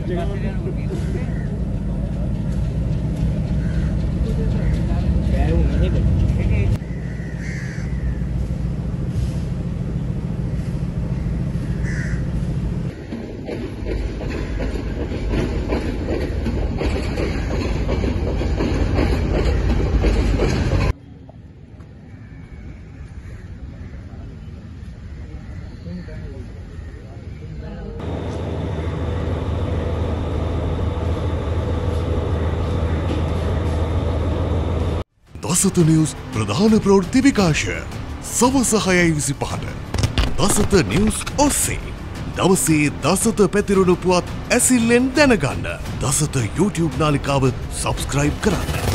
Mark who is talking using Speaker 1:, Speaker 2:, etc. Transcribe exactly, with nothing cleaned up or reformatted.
Speaker 1: දසත news ප්‍රධාන ප්‍රවෘත්ති විකාශය සවස හයයි විසිපහට දසත නිවුස් ඔස්සේ දවසේ දසත පැතිරුණු පුවත් ඇසිල්ලෙන් දැනගන්න දසත YouTube නාලිකාව සබස්ක්‍රයිබ් කරන්න.